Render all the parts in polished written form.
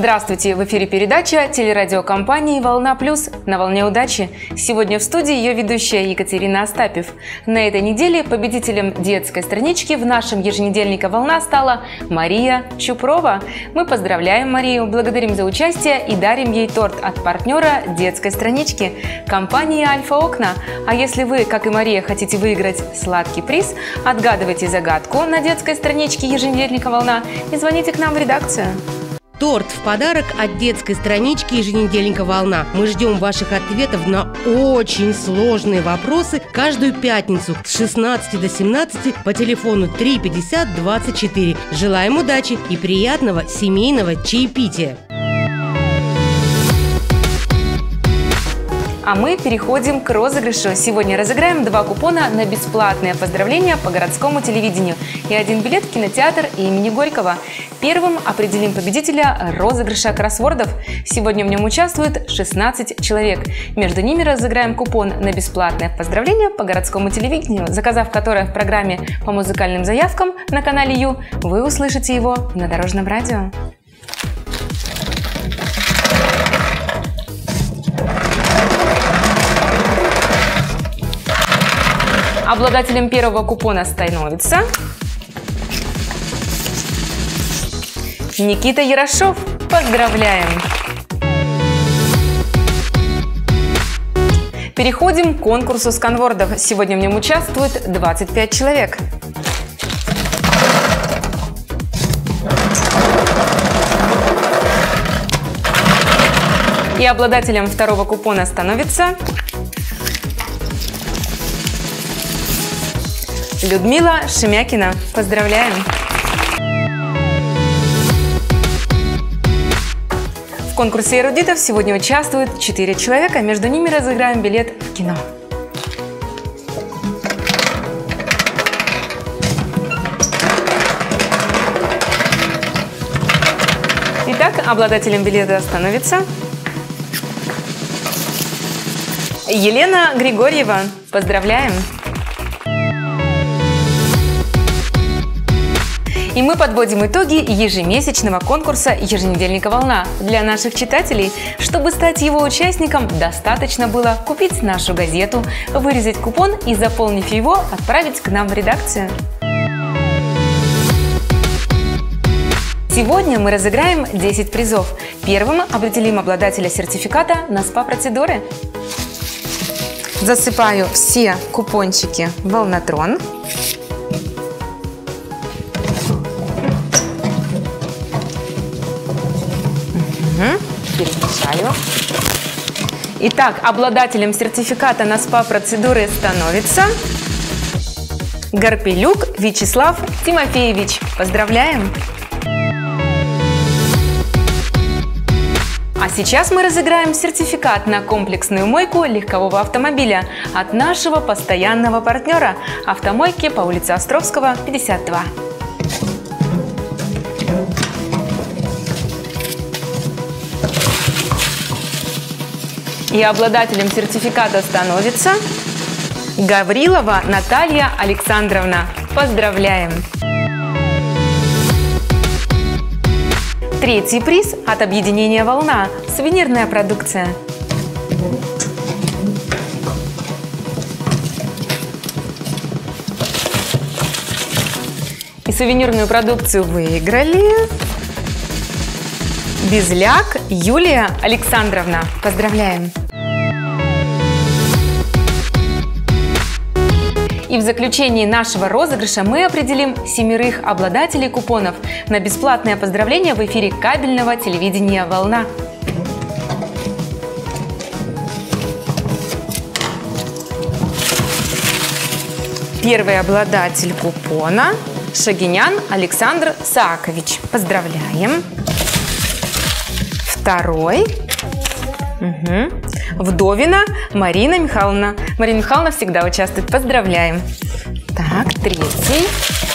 Здравствуйте! В эфире передача телерадиокомпании «Волна Плюс» на волне удачи. Сегодня в студии ее ведущая Екатерина Остапев. На этой неделе победителем детской странички в нашем еженедельнике «Волна» стала Мария Чупрова. Мы поздравляем Марию, благодарим за участие и дарим ей торт от партнера детской странички – компании «Альфа-Окна». А если вы, как и Мария, хотите выиграть сладкий приз, отгадывайте загадку на детской страничке еженедельника «Волна» и звоните к нам в редакцию. Торт в подарок от детской странички еженедельника «Волна». Мы ждем ваших ответов на очень сложные вопросы каждую пятницу с 16 до 17 по телефону 3 50 24. Желаем удачи и приятного семейного чаепития! А мы переходим к розыгрышу. Сегодня разыграем 2 купона на бесплатное поздравление по городскому телевидению и 1 билет в кинотеатр имени Горького. Первым определим победителя розыгрыша кроссвордов. Сегодня в нем участвует 16 человек. Между ними разыграем купон на бесплатное поздравление по городскому телевидению, заказав которое в программе по музыкальным заявкам на канале Ю, вы услышите его на Дорожном радио. Обладателем первого купона становится Никита Ярошов. Поздравляем! Переходим к конкурсу сканвордов. Сегодня в нем участвует 25 человек. И обладателем второго купона становится Людмила Шемякина. Поздравляем! В конкурсе эрудитов сегодня участвуют 4 человека. Между ними разыграем билет в кино. Итак, обладателем билета становится Елена Григорьева. Поздравляем! И мы подводим итоги ежемесячного конкурса еженедельника «Волна». Для наших читателей, чтобы стать его участником, достаточно было купить нашу газету, вырезать купон и, заполнив его, отправить к нам в редакцию. Сегодня мы разыграем 10 призов. Первым определим обладателя сертификата на СПА-процедуры. Засыпаю все купончики в Волнотрон. Перемешаю. Итак, обладателем сертификата на СПА-процедуры становится Гарпелюк Вячеслав Тимофеевич. Поздравляем! А сейчас мы разыграем сертификат на комплексную мойку легкового автомобиля от нашего постоянного партнера – автомойки по улице Островского, 52. И обладателем сертификата становится Гаврилова Наталья Александровна. Поздравляем! Третий приз от объединения «Волна» – сувенирная продукция. И сувенирную продукцию выиграли Безляк Юлия Александровна. Поздравляем! И в заключении нашего розыгрыша мы определим 7 обладателей купонов на бесплатное поздравление в эфире кабельного телевидения «Волна». Первый обладатель купона – Шагинян Александр Саакович. Поздравляем! Второй – Вдовина Марина Михайловна. Марина Михайловна всегда участвует. Поздравляем. Так, третий.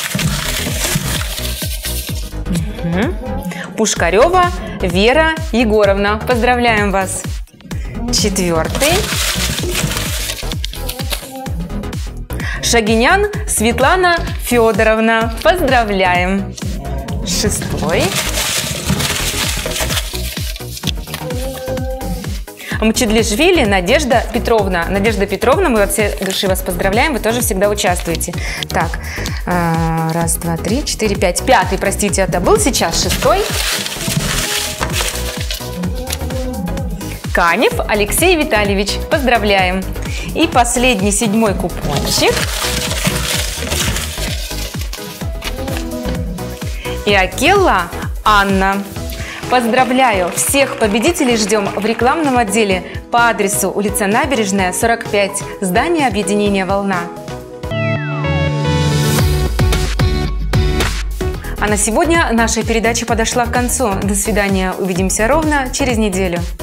Пушкарева Вера Егоровна. Поздравляем вас. Четвертый. Шагинян Светлана Федоровна. Поздравляем. Шестой. Мчедлишвили Надежда Петровна. Надежда Петровна, мы от всей души вас поздравляем, вы тоже всегда участвуете. Так, раз, два, три, четыре, пять. Пятый, простите, это был сейчас, шестой. Канев Алексей Витальевич. Поздравляем. И последний, седьмой купончик. И Акелла Анна. Поздравляю! Всех победителей ждем в рекламном отделе по адресу улица Набережная, 45, здание объединения «Волна». А на сегодня наша передача подошла к концу. До свидания. Увидимся ровно через неделю.